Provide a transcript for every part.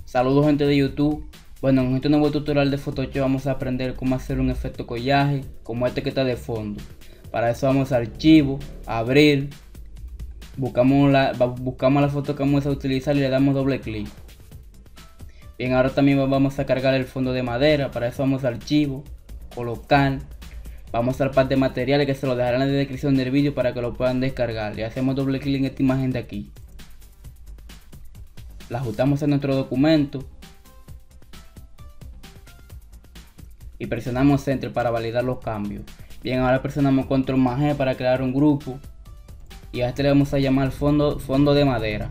Saludos gente de YouTube. Bueno, en este nuevo tutorial de Photoshop vamos a aprender cómo hacer un efecto collaje como este que está de fondo. Para eso vamos a archivo, abrir, buscamos la foto que vamos a utilizar y le damos doble clic. Bien, ahora también vamos a cargar el fondo de madera. Para eso vamos a archivo, colocar, vamos al par de materiales que se lo dejarán en la descripción del vídeo para que lo puedan descargar. Y hacemos doble clic en esta imagen de aquí. La ajustamos en nuestro documento y presionamos Enter para validar los cambios. Bien, ahora presionamos Control más G para crear un grupo y a este le vamos a llamar fondo de madera.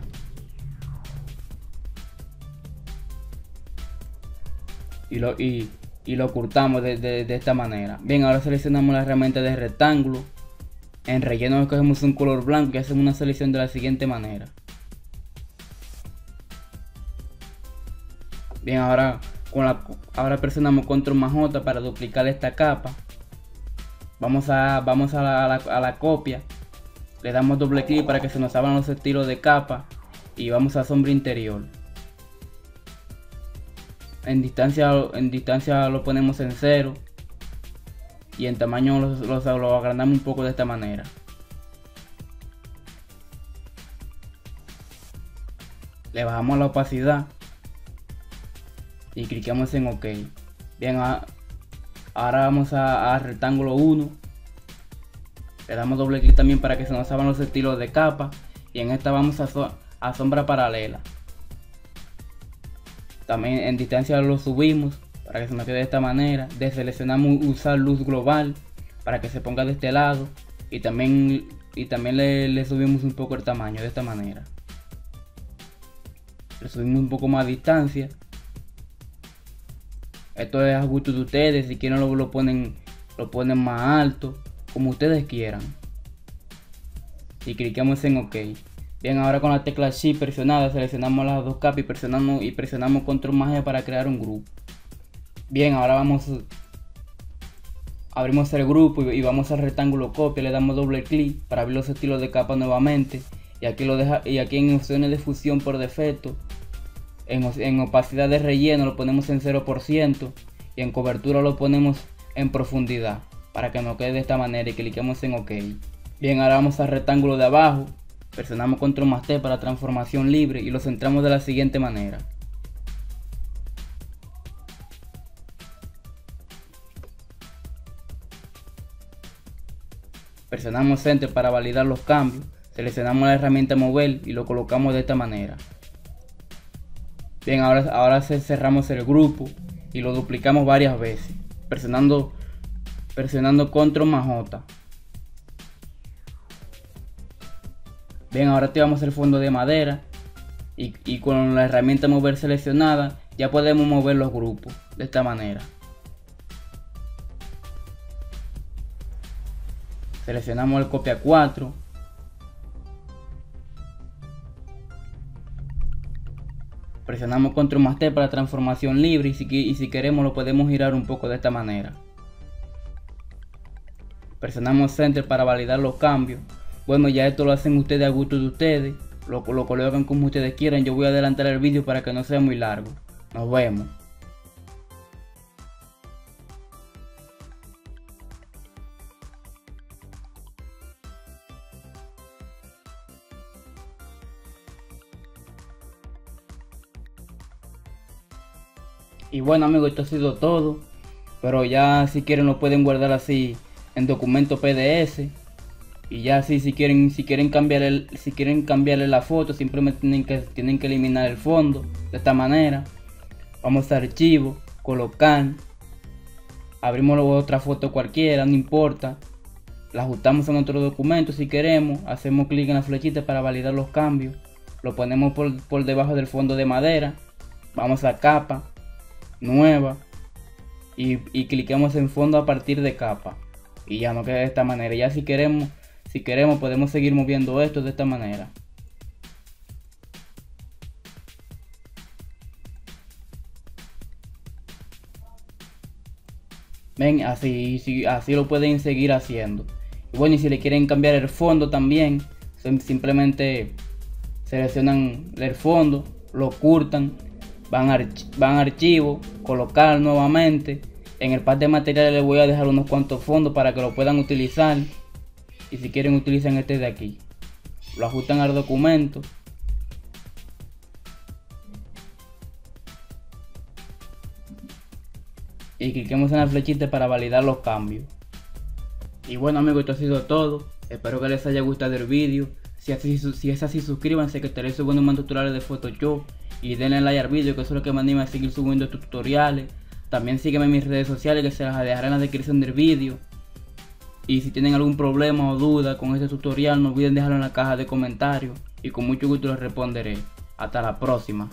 Y lo ocultamos de esta manera. Bien, ahora seleccionamos la herramienta de rectángulo. En relleno escogemos un color blanco y hacemos una selección de la siguiente manera. Bien, ahora presionamos Control más J para duplicar esta capa. Vamos a la copia, le damos doble clic para que se nos abran los estilos de capa y vamos a sombra interior. En distancia lo ponemos en 0 y en tamaño lo agrandamos un poco de esta manera. Le bajamos la opacidad y clicamos en OK. Bien, ahora vamos a rectángulo 1. Le damos doble clic también para que se nos abran los estilos de capa. Y en esta vamos a sombra paralela. También en distancia lo subimos para que se nos quede de esta manera. Deseleccionamos usar luz global para que se ponga de este lado. Y también le subimos un poco el tamaño de esta manera. Le subimos un poco más a distancia. Esto es a gusto de ustedes, si quieren lo ponen más alto, como ustedes quieran. Y clicamos en OK. Bien, ahora con la tecla Shift presionada seleccionamos las dos capas y presionamos Control más G para crear un grupo. Bien, ahora abrimos el grupo y vamos al rectángulo copia, le damos doble clic para abrir los estilos de capa nuevamente. Y aquí en opciones de fusión por defecto. En opacidad de relleno lo ponemos en 0% y en cobertura lo ponemos en profundidad para que nos quede de esta manera y cliquemos en OK. Bien, ahora vamos al rectángulo de abajo, presionamos Control más T para transformación libre y lo centramos de la siguiente manera. Presionamos Enter para validar los cambios, seleccionamos la herramienta mover y lo colocamos de esta manera. Bien, ahora cerramos el grupo y lo duplicamos varias veces, presionando Control más J. Bien, ahora activamos el fondo de madera y con la herramienta mover seleccionada ya podemos mover los grupos de esta manera. Seleccionamos el copia 4. Presionamos Control más T para transformación libre y si queremos lo podemos girar un poco de esta manera. Presionamos Enter para validar los cambios. Bueno, ya esto lo hacen ustedes a gusto de ustedes. Lo colocan como ustedes quieran. Yo voy a adelantar el vídeo para que no sea muy largo. Nos vemos. Y bueno amigos, esto ha sido todo, pero ya si quieren lo pueden guardar así en documento PDF y ya así si quieren cambiarle la foto simplemente tienen que eliminar el fondo de esta manera. Vamos a archivo, colocar, abrimos otra foto cualquiera, no importa, la ajustamos en otro documento si queremos, hacemos clic en la flechita para validar los cambios, lo ponemos por debajo del fondo de madera, vamos a capa nueva y cliquemos en fondo a partir de capa y ya nos queda de esta manera. Ya si queremos podemos seguir moviendo esto de esta manera. Ven, así lo pueden seguir haciendo. Y bueno, y si le quieren cambiar el fondo también, simplemente seleccionan el fondo, lo ocultan van a archivo, colocar nuevamente. En el pack de materiales les voy a dejar unos cuantos fondos para que lo puedan utilizar. Y si quieren utilizan este de aquí. Lo ajustan al documento. Y cliquemos en la flechita para validar los cambios. Y bueno amigos, esto ha sido todo. Espero que les haya gustado el vídeo. Si es así, suscríbanse, que estaré subiendo más tutoriales de Photoshop. Y denle like al vídeo, que eso es lo que me anima a seguir subiendo tutoriales. También sígueme en mis redes sociales, que se las dejaré en la descripción del vídeo. Y si tienen algún problema o duda con este tutorial, no olviden dejarlo en la caja de comentarios. Y con mucho gusto les responderé. Hasta la próxima.